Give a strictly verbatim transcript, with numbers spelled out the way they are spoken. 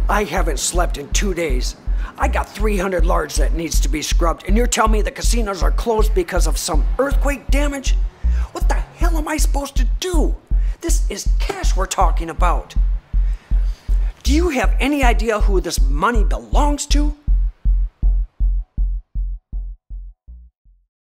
I haven't slept in two days. I got three hundred large that needs to be scrubbed, and you're telling me the casinos are closed because of some earthquake damage? What the hell am I supposed to do? This is cash we're talking about. Do you have any idea who this money belongs to?